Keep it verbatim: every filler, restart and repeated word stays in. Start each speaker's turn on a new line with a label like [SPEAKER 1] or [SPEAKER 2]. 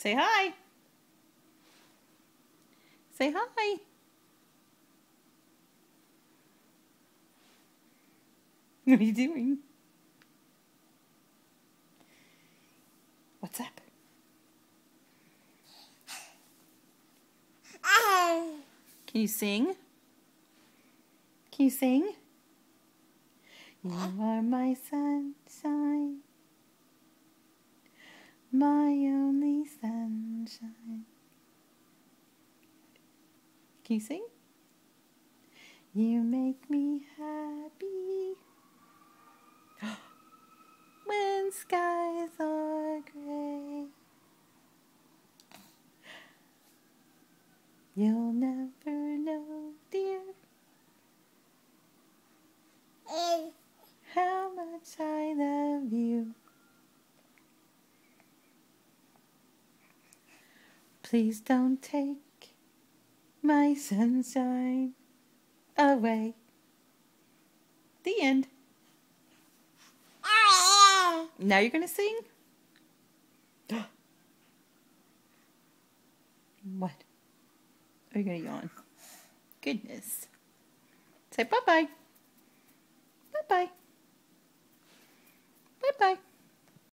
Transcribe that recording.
[SPEAKER 1] Say hi. Say hi. What are you doing? What's up? Can you sing? Can you sing? You are my sunshine, my only sunshine. Can you sing? You make me happy when skies are gray. You'll never know, dear, how much I love you. Please don't take my sunshine away. The end. Now you're gonna sing? What? Are you gonna yawn? Goodness. Say bye-bye. Bye-bye. Bye-bye.